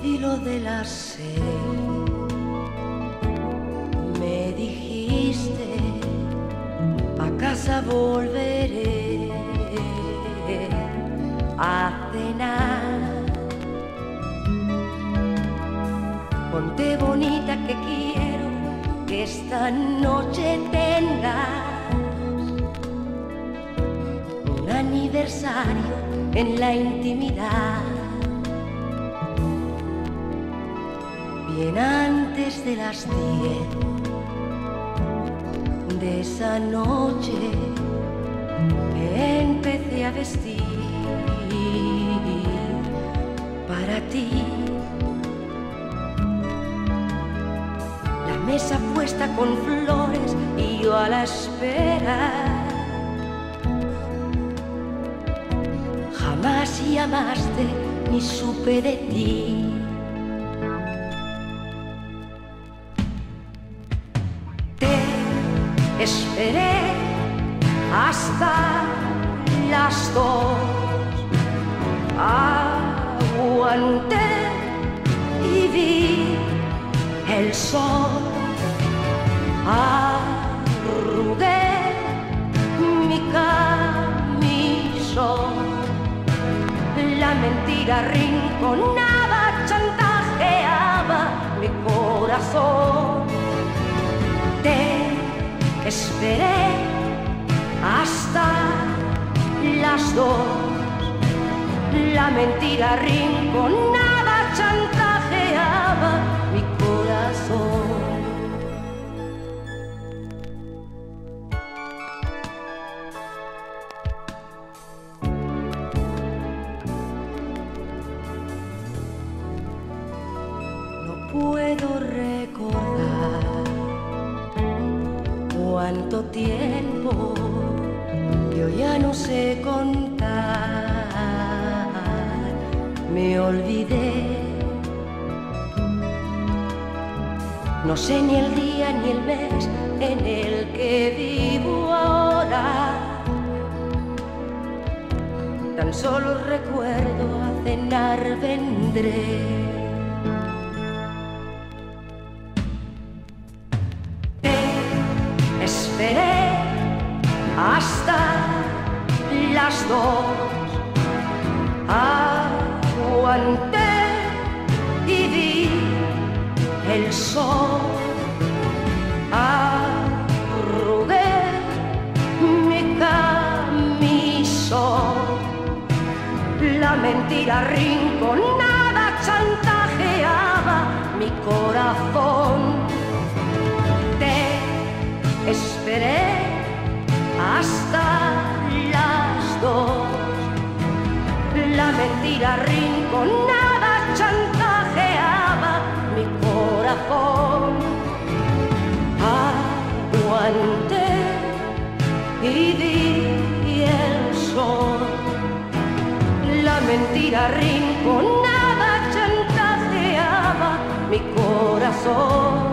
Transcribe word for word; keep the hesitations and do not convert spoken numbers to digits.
filo de las seis me dijiste, a casa volveré a cenar. Ponte bonita que quiero que esta noche tengas un aniversario en la intimidad. Bien antes de las diez de esa noche me empecé a vestir para ti. La mesa puesta con flores y yo a la espera. Jamás llamaste ni supe de ti. Esperé hasta las dos, aguanté y vi el sol, arrugué mi camisón, la mentira rinconaba, chantajeaba mi corazón. Te esperé hasta las dos, la mentira rinconada, chantajeaba mi corazón. No puedo recordar cuánto tiempo yo ya no sé contar. Me olvidé, no sé ni el día ni el mes en el que vivo ahora. Tan solo recuerdo a cenar vendré. Esperé hasta las dos, aguanté y vi el sol, arrugué mi camisón, la mentira rinconada chantajeaba mi corazón. Esperé hasta las dos, la mentira rinconada chantajeaba mi corazón. Aguanté y vi el sol, la mentira rinconada chantajeaba mi corazón.